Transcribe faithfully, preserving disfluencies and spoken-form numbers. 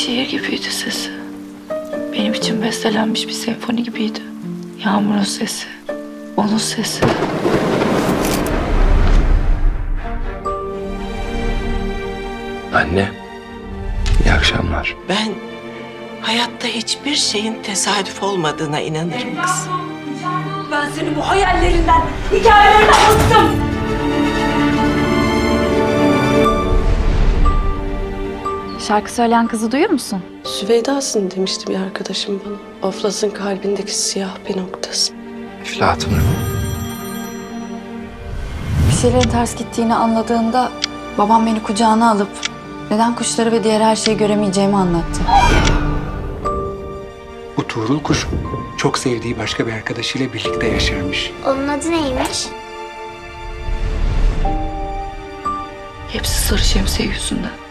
şiir gibiydi sesi. Benim için bestelenmiş bir senfoni gibiydi. Yağmur'un sesi, onun sesi. Anne, iyi akşamlar. Ben hayatta hiçbir şeyin tesadüf olmadığına inanırım kız. Ben senin bu hayallerinden, hikayelerinden bıktım. Şarkı söyleyen kızı duyuyor musun? Süveyda'sın demişti bir arkadaşım bana. Aflas'ın kalbindeki siyah bir noktası. Eflatun. Bir şeylerin ters gittiğini anladığında babam beni kucağına alıp neden kuşları ve diğer her şeyi göremeyeceğimi anlattı. Bu Tuğrul kuş çok sevdiği başka bir arkadaşıyla birlikte yaşarmış. Onun adı neymiş? Hepsi sarı şemsiye yüzünden.